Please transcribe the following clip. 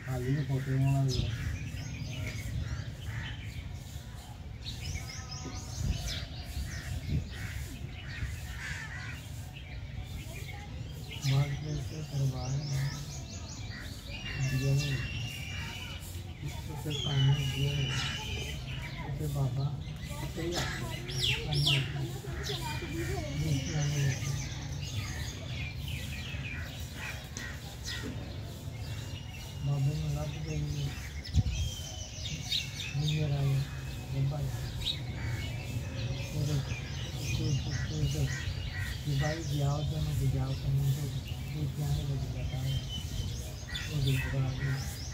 खाली में फोटो वाला भी है। मार्च में से करवाए हैं दिया नहीं, उससे पानी दिया नहीं, उससे बाबा सही बाबे में लग गई नियर आए बाबा तो भाई जाओ तो मैं जाओ तो मैं तो जाने लग जाता है वो भी